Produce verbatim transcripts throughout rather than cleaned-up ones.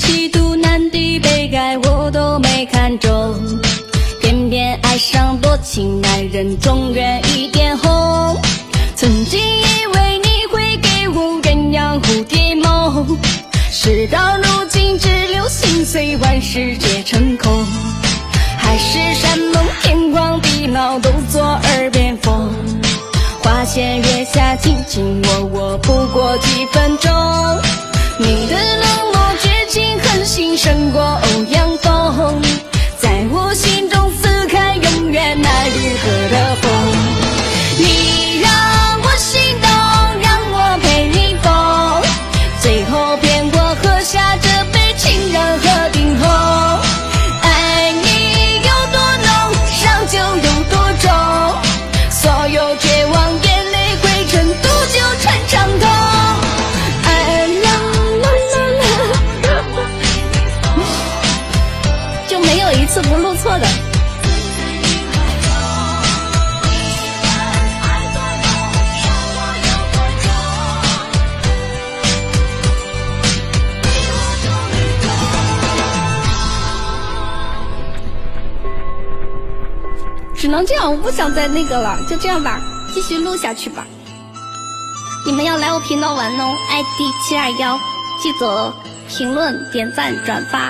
西东南帝北丐我都没看中，偏偏爱上多情男人，中原一点红。曾经以为你会给我鸳鸯蝴蝶梦，事到如今只留心碎，万事皆成空。海誓山盟天荒地老都作耳边风，花前月下卿卿我我不过几分钟。你的冷漠绝情狠心胜过欧阳锋，在我心中撕开永远那日和的风。你让我心动，让我陪你疯，最后骗我喝下这杯情人和顶红。爱你有多浓，伤就有多重，所有绝望眼泪汇成毒酒穿肠痛。哎啦啦啦啦，就没有一次不录错的。只能这样，我不想再那个了，就这样吧，继续录下去吧。你们要来我频道玩哦 ，I D 七二一，记得评论、点赞、转发。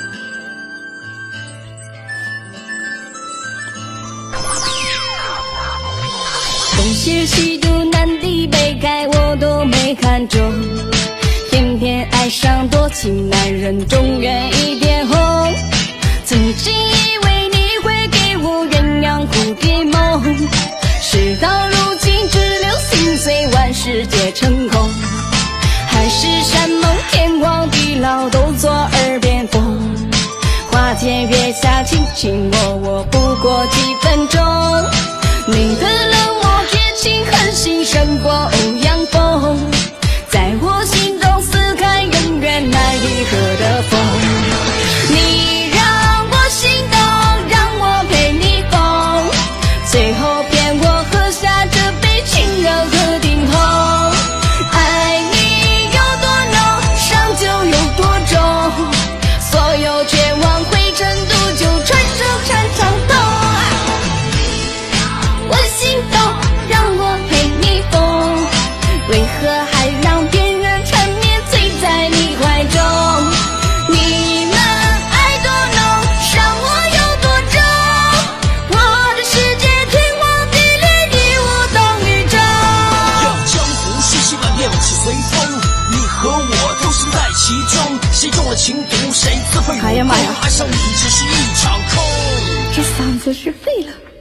东邪西毒南帝北丐我都没看中，偏偏爱上多情男人，中原一点红。曾经以为你会给我鸳鸯蝴蝶梦，事到如今只留心碎，万事皆成空。海誓山盟天荒地老都作耳边风，花前月下卿卿我我不过几分钟。你的冷漠绝情狠心胜过欧阳锋，在我心中撕开永远难愈合的风。你让我心动，让我陪你疯，最后骗我喝下这杯情热和顶红。爱你有多浓，伤就有多重，所有绝望汇成毒酒穿手穿肠痛。我心动，让我陪你疯，为何还让别人缠绵醉在你怀中？你们爱多浓，伤我有多重，我的世界天荒地裂，你我等宇宙。 江湖瞬息万变，是随风，你和我都身在其中，谁中了情毒，谁自废武功，爱上你只是一场空。 这嗓子是废了。